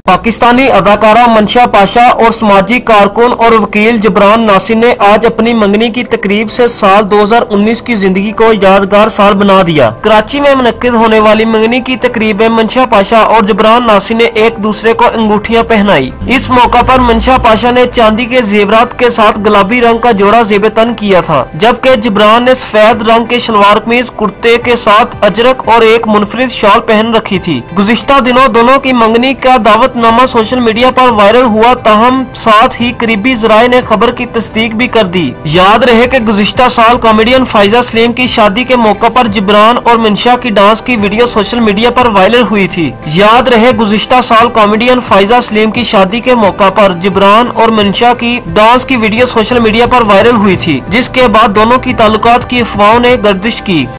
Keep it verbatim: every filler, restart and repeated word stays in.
पाकिस्तानी अदाकारा मंशा पाशा और समाजी कारकुन और वकील जबरान नासिर ने आज अपनी मंगनी की तकरीब से साल दो हज़ार उन्नीस की जिंदगी को यादगार साल बना दिया। कराची में मुनक्किद होने वाली मंगनी की तकरीब में मंशा पाशा और जबरान नासिर ने एक दूसरे को अंगूठियां पहनाई। इस मौका पर मंशा पाशा ने चांदी के जेवरात के साथ गुलाबी रंग का जोड़ा जेबे तन किया था, जबकि जबरान ने सफेद रंग के शलवार कमीज कुर्ते के साथ अजरक और एक मुनफरिद शॉल पहन रखी थी। गुज़िश्ता दिनों दोनों की मंगनी का दावत नामा सोशल मीडिया पर वायरल हुआ, ताहम साथ ही करीबी जराए ने खबर की तस्दीक भी कर दी। याद रहे कि गुज़िश्ता साल कॉमेडियन फायजा सलीम की शादी के मौका पर जबरान और मंशा की डांस की वीडियो सोशल मीडिया पर वायरल हुई थी। याद रहे गुज़िश्ता साल कॉमेडियन फायजा सलीम की शादी के मौका पर जबरान और मंशा की डांस की वीडियो सोशल मीडिया पर वायरल हुई थी, जिसके बाद दोनों की ताल्लुकात की अफवाहों ने गर्दिश की।